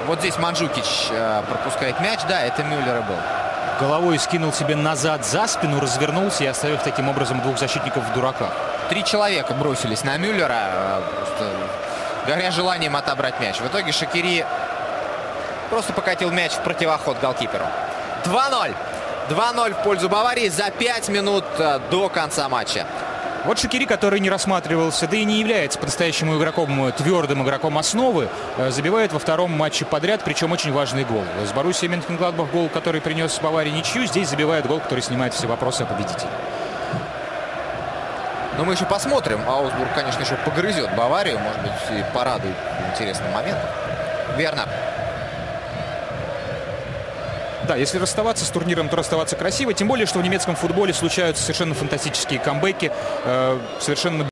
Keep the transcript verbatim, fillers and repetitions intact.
Вот здесь Манджукич э, пропускает мяч. Да, это Мюллер и был. Головой скинул себе назад за спину, развернулся и оставив таким образом двух защитников в дураках. Три человека бросились на Мюллера, э, просто горя желанием отобрать мяч. В итоге Шакири просто покатил мяч в противоход голкиперу. два ноль. два ноль в пользу Баварии за пять минут э, до конца матча. Вот Шакири, который не рассматривался, да и не является по-настоящему игроком, твердым игроком основы, забивает во втором матче подряд, причем очень важный гол. С Боруссией Мönchengladbach гол, который принес Баварии ничью, здесь забивает гол, который снимает все вопросы о победителе. Но мы еще посмотрим. Аусбург, конечно, еще погрызет Баварию, может быть, и порадует интересным моментом. Верно. Да, если расставаться с турниром, то расставаться красиво. Тем более, что в немецком футболе случаются совершенно фантастические камбэки. Э, совершенно